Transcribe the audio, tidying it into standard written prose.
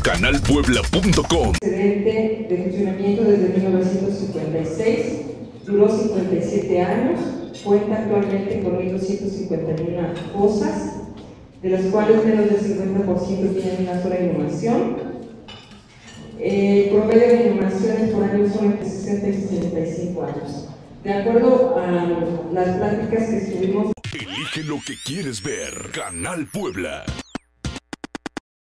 canalpuebla.com. Excedente de funcionamiento desde 1956, duró 57 años, cuenta actualmente con 1.251 fosas, de las cuales menos del 50% tienen una sola inhumación. El promedio de inhumaciones por año son entre 60 y 65 años. De acuerdo a las pláticas que estuvimos. Elige lo que quieres ver. Canal Puebla.